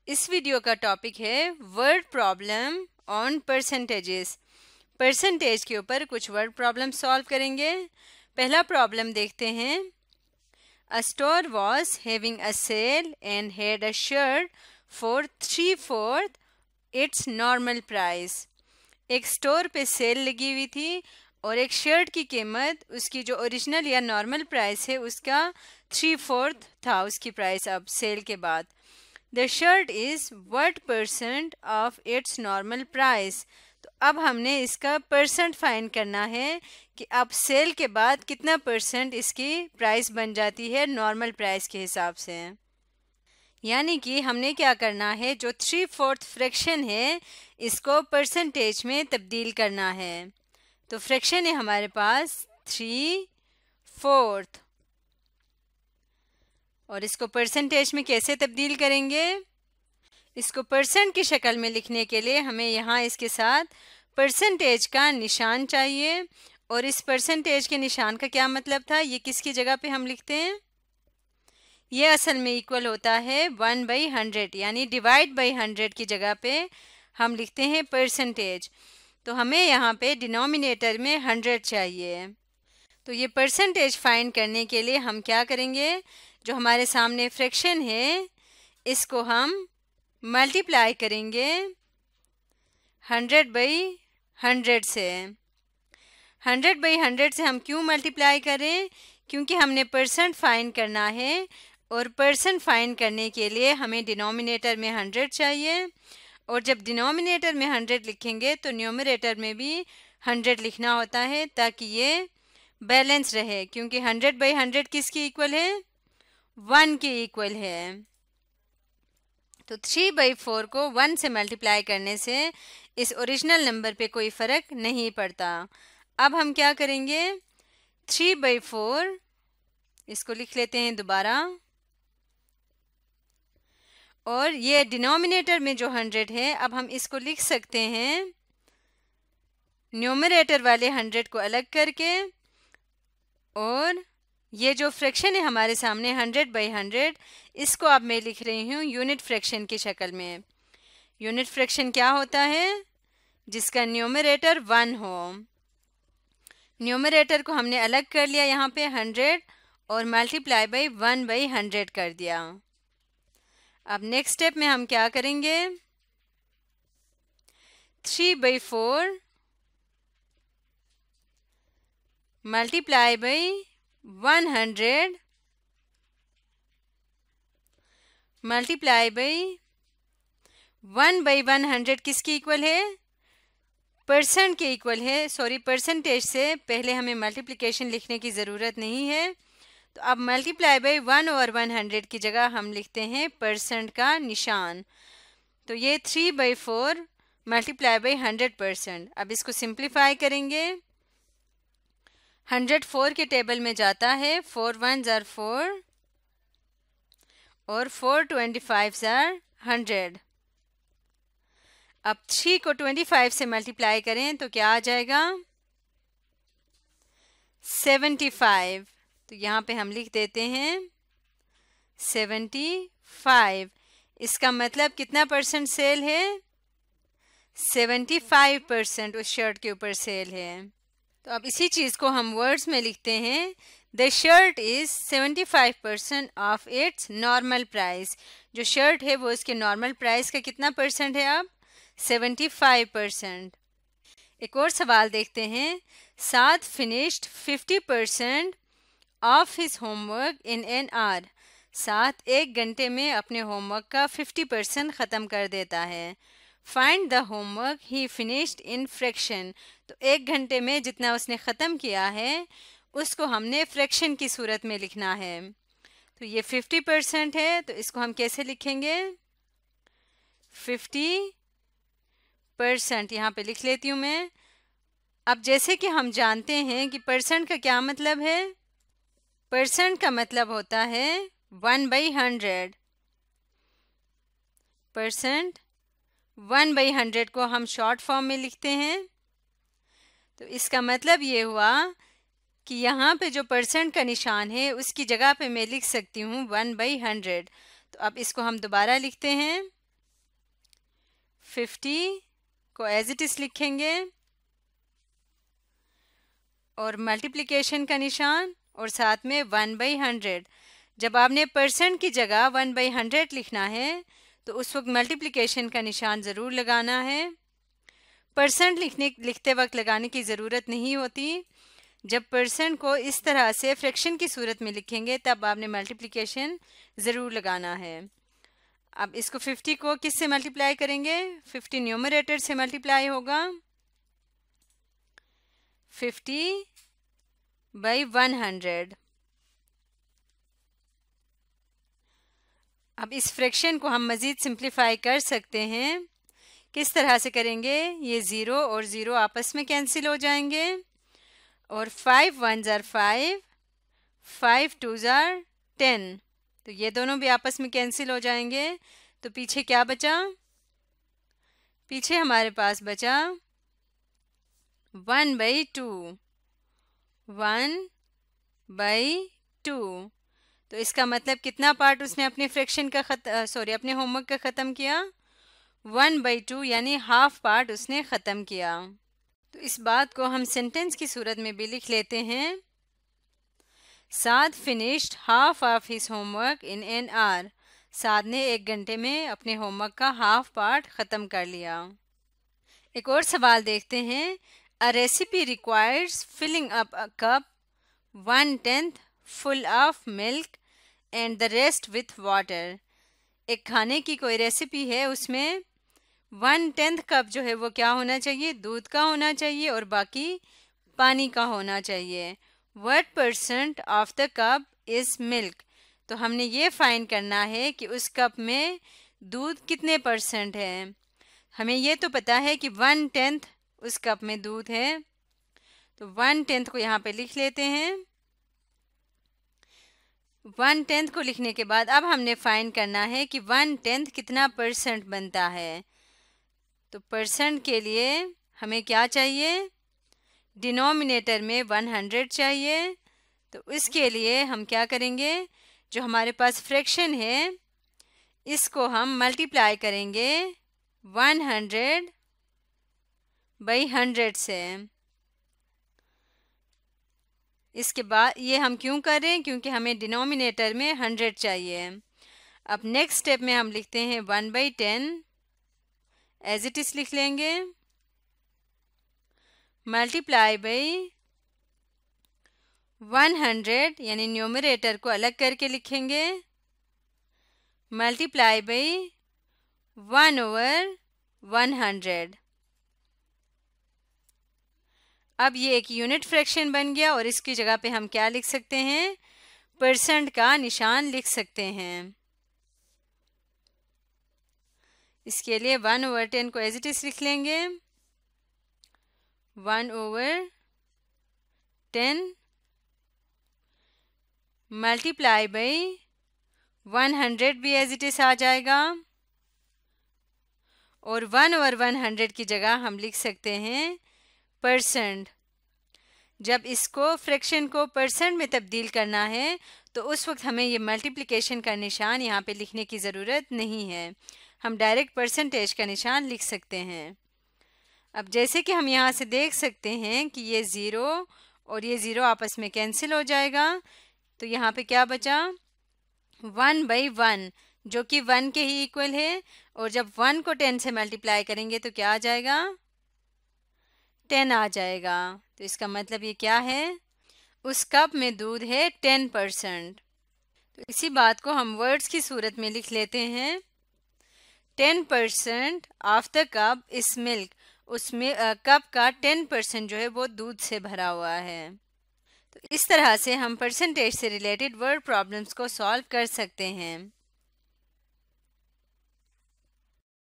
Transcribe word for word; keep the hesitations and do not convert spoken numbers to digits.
इस वीडियो का टॉपिक है word problem on percentages. Percentage के ऊपर कुछ वर्ड प्रॉब्लम सॉल्व करेंगे। पहला प्रॉब्लम देखते हैं। A store was having a sale and had a shirt for three fourth its normal price. एक स्टोर पे सेल लगी हुई थी और एक शर्ट की कीमत उसकी जो ओरिजिनल या नॉर्मल प्राइस है उसका थ्री फोर्थ था उसकी प्राइस अब सेल के बाद। The shirt is what percent of its normal price. तो अब हमने इसका परसेंट फाइंड करना है कि अब सेल के बाद कितना परसेंट इसकी प्राइस बन जाती है नॉर्मल प्राइस के हिसाब से। यानी कि हमने क्या करना है, जो थ्री फोर्थ फ्रैक्शन है इसको परसेंटेज में तब्दील करना है। तो फ्रैक्शन है हमारे पास थ्री फोर्थ और इसको परसेंटेज में कैसे तब्दील करेंगे। इसको परसेंट की शक्ल में लिखने के लिए हमें यहाँ इसके साथ परसेंटेज का निशान चाहिए। और इस परसेंटेज के निशान का क्या मतलब था, ये किसकी जगह पे हम लिखते हैं, ये असल में इक्वल होता है वन बाई हंड्रेड, यानी डिवाइड बाई हंड्रेड की जगह पे हम लिखते हैं परसेंटेज। तो हमें यहाँ पे डिनोमिनेटर में हंड्रेड चाहिए। तो ये परसेंटेज फाइंड करने के लिए हम क्या करेंगे, जो हमारे सामने फ्रैक्शन है इसको हम मल्टीप्लाई करेंगे हंड्रेड बाई हंड्रेड से। हंड्रेड बाई हंड्रेड से हम क्यों मल्टीप्लाई करें, क्योंकि हमने परसेंट फाइंड करना है और परसेंट फाइंड करने के लिए हमें डिनोमिनेटर में हंड्रेड चाहिए। और जब डिनोमिनेटर में हंड्रेड लिखेंगे तो न्यूमरेटर में भी हंड्रेड लिखना होता है ताकि ये बैलेंस रहे, क्योंकि हंड्रेड बाई हंड्रेड किसकी इक्वल है, वन के इक्वल है। तो थ्री बाई फोर को वन से मल्टीप्लाई करने से इस ओरिजिनल नंबर पे कोई फ़र्क नहीं पड़ता। अब हम क्या करेंगे, थ्री बाई फोर इसको लिख लेते हैं दोबारा। और ये डिनोमिनेटर में जो हंड्रेड है अब हम इसको लिख सकते हैं न्यूमरेटर वाले हंड्रेड को अलग करके। और ये जो फ्रैक्शन है हमारे सामने हंड्रेड बाई हंड्रेड, इसको अब मैं लिख रही हूँ यूनिट फ्रैक्शन की शक्ल में। यूनिट फ्रैक्शन क्या होता है, जिसका न्यूमरेटर वन हो। न्यूमरेटर को हमने अलग कर लिया यहाँ पे हंड्रेड और multiply by one by hundred कर दिया। अब नेक्स्ट स्टेप में हम क्या करेंगे, three by four multiply by one hundred multiply by one by one hundred किसकी इक्वल है, परसेंट के इक्वल है। सॉरी, परसेंटेज से पहले हमें मल्टीप्लिकेशन लिखने की ज़रूरत नहीं है। तो अब मल्टीप्लाई बाई वन और वन हंड्रेड की जगह हम लिखते हैं परसेंट का निशान। तो ये three by four multiply by hundred percent. अब इसको सिंप्लीफाई करेंगे। हंड्रेड फोर के टेबल में जाता है, फोर वन ज़ार फोर और फोर ट्वेंटी फाइव ज़ार हंड्रेड। अब थ्री को ट्वेंटी फाइव से मल्टीप्लाई करें तो क्या आ जाएगा, सेवेंटी फाइव। तो यहाँ पे हम लिख देते हैं सेवेंटी फाइव। इसका मतलब कितना परसेंट सेल है, सेवेंटी फाइव परसेंट उस शर्ट के ऊपर सेल है। तो अब इसी चीज़ को हम वर्ड्स में लिखते हैं, the shirt is seventy five percent of its normal price. जो शर्ट है वो इसके नॉर्मल प्राइस का कितना परसेंट है, अब सेवेंटी फाइव परसेंट। एक और सवाल देखते हैं। Saad finished fifty percent of his homework in an hour. साथ एक घंटे में अपने होमवर्क का फिफ्टी परसेंट ख़त्म कर देता है। Find the homework he finished in fraction. तो एक घंटे में जितना उसने ख़त्म किया है उसको हमने फ्रैक्शन की सूरत में लिखना है। तो ये फिफ्टी परसेंट है, तो इसको हम कैसे लिखेंगे, फिफ्टी परसेंट यहाँ पे लिख लेती हूँ मैं। अब जैसे कि हम जानते हैं कि परसेंट का क्या मतलब है, परसेंट का मतलब होता है one by hundred. Percent one by hundred को हम शॉर्ट फॉर्म में लिखते हैं। तो इसका मतलब ये हुआ कि यहाँ पे जो परसेंट का निशान है उसकी जगह पे मैं लिख सकती हूँ वन बाई हंड्रेड। तो अब इसको हम दोबारा लिखते हैं, फिफ्टी को एज इट इज़ लिखेंगे और मल्टीप्लिकेशन का निशान और साथ में वन बाई हंड्रेड। जब आपने परसेंट की जगह वन बाई हंड्रेड लिखना है तो उस वक्त मल्टीप्लिकेशन का निशान ज़रूर लगाना है। परसेंट लिखने लिखते वक्त लगाने की ज़रूरत नहीं होती। जब परसेंट को इस तरह से फ्रैक्शन की सूरत में लिखेंगे तब आपने मल्टीप्लिकेशन ज़रूर लगाना है। अब इसको फिफ्टी को किस से मल्टीप्लाई करेंगे? फिफ्टी न्यूमरेटर से मल्टीप्लाई होगा फिफ्टी बाई वन हंड्रेड। अब इस फ्रैक्शन को हम मज़ीद सिंप्लीफाई कर सकते हैं। किस तरह से करेंगे? ये ज़ीरो और ज़ीरो आपस में कैंसिल हो जाएंगे और फाइव वन ज़ार फाइव, फाइव टू ज़ार टेन, तो ये दोनों भी आपस में कैंसिल हो जाएंगे। तो पीछे क्या बचा? पीछे हमारे पास बचा one by two, one by two. तो इसका मतलब कितना पार्ट उसने अपने फ्रैक्शन का खत सॉरी अपने होमवर्क का ख़त्म किया? वन बाई टू, यानी हाफ पार्ट उसने ख़त्म किया। तो इस बात को हम सेंटेंस की सूरत में भी लिख लेते हैं। Saad finished half of his homework in an hour. Saad ने एक घंटे में अपने होमवर्क का हाफ पार्ट ख़त्म कर लिया। एक और सवाल देखते हैं। A recipe requires filling up a cup one tenth full of milk and the rest with water. एक खाने की कोई रेसिपी है, उसमें वन टेंथ कप जो है वो क्या होना चाहिए? दूध का होना चाहिए और बाकी पानी का होना चाहिए। What percent of the cup is milk. तो हमने ये फाइंड करना है कि उस कप में दूध कितने परसेंट है। हमें ये तो पता है कि वन टेंथ उस कप में दूध है, तो वन टेंथ को यहाँ पे लिख लेते हैं। वन टेंथ को लिखने के बाद अब हमने फाइंड करना है कि वन टेंथ कितना परसेंट बनता है। तो परसेंट के लिए हमें क्या चाहिए? डिनोमिनेटर में वन हंड्रेड चाहिए। तो इसके लिए हम क्या करेंगे? जो हमारे पास फ्रैक्शन है इसको हम मल्टीप्लाई करेंगे वन हंड्रेड बाई हंड्रेड से। इसके बाद ये हम क्यों कर रहे हैं? क्योंकि हमें डिनोमिनेटर में हंड्रेड चाहिए। अब नेक्स्ट स्टेप में हम लिखते हैं one by ten, as it is लिख लेंगे, मल्टीप्लाई बाई वन हंड्रेड, यानी न्यूमरेटर को अलग करके लिखेंगे, multiply by one over one hundred. अब ये एक यूनिट फ्रैक्शन बन गया और इसकी जगह पे हम क्या लिख सकते हैं? परसेंट का निशान लिख सकते हैं। इसके लिए वन ओवर टेन को एज इट इज़ लिख लेंगे, one over ten multiply by one hundred भी एज इट इज़ आ जाएगा और वन ओवर वन हंड्रेड की जगह हम लिख सकते हैं परसेंट। जब इसको फ्रैक्शन को परसेंट में तब्दील करना है तो उस वक्त हमें ये मल्टीप्लिकेशन का निशान यहाँ पे लिखने की ज़रूरत नहीं है, हम डायरेक्ट परसेंटेज का निशान लिख सकते हैं। अब जैसे कि हम यहाँ से देख सकते हैं कि ये ज़ीरो और ये ज़ीरो आपस में कैंसिल हो जाएगा, तो यहाँ पे क्या बचा? वन बाई वन, जो कि वन के ही इक्वल है, और जब वन को टेन से मल्टीप्लाई करेंगे तो क्या आ जाएगा? टेन आ जाएगा। तो इसका मतलब ये क्या है? उस कप में दूध है टेन परसेंट। तो इसी बात को हम वर्ड्स की सूरत में लिख लेते हैं। Ten percent of the cup is milk. उसमें कप का टेन परसेंट जो है वो दूध से भरा हुआ है। तो इस तरह से हम परसेंटेज से रिलेटेड वर्ड प्रॉब्लम्स को सॉल्व कर सकते हैं।